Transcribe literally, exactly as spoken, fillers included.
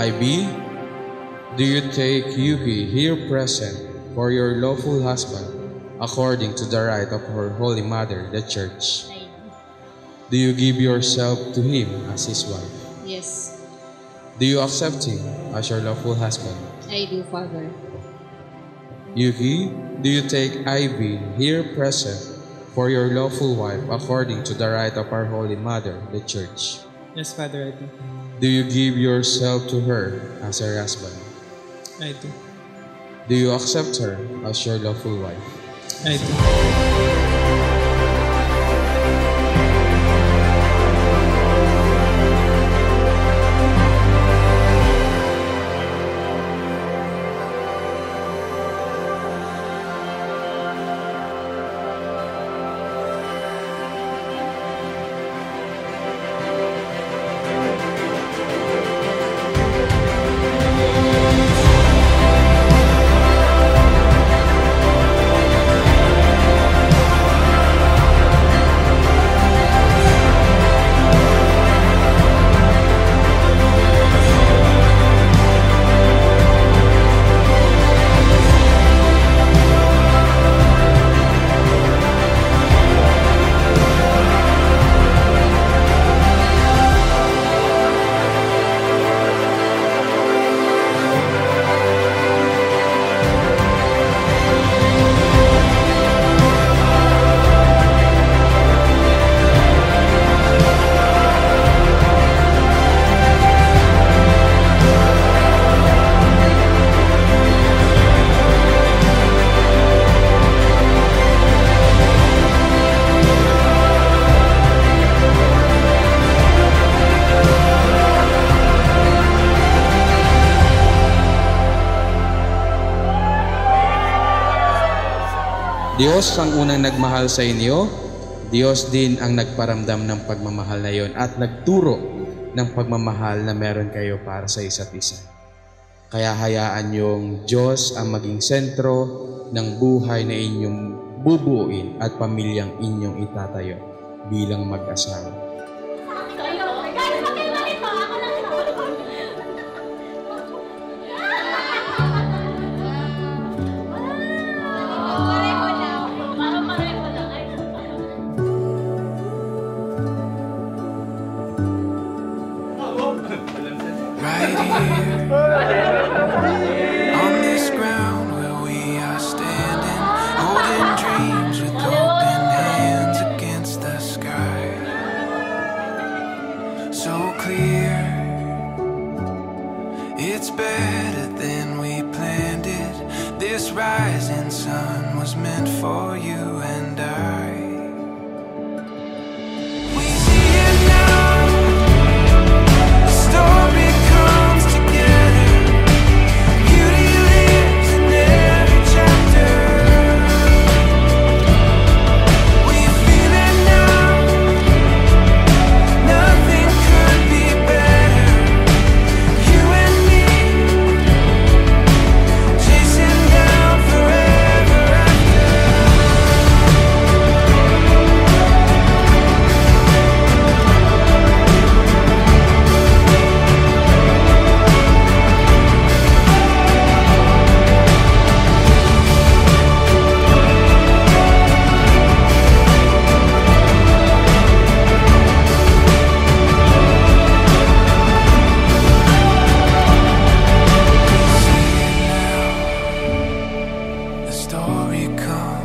Ivy, do you take Yuki here present for your lawful husband according to the right of her Holy Mother, the Church? I do. Do you give yourself to him as his wife? Yes, Do you accept him as your lawful husband? I do, Father. Yuki, do you take Ivy here present for your lawful wife according to the right of our Holy Mother, the Church? Yes, Father, I do. Do you give yourself to her as her husband? I do. Do you accept her as your lawful wife? I do. Diyos ang unang nagmahal sa inyo, Diyos din ang nagparamdam ng pagmamahal na yon at nagturo ng pagmamahal na meron kayo para sa isa't isa. Kaya hayaan yung Diyos ang maging sentro ng buhay na inyong bubuuin at pamilyang inyong itatayo bilang mag-asawa. Right here, on this ground where we are standing, holding dreams with open hands against the sky. So clear, it's better than we planned it. This rising sun was meant for you and I. Story comes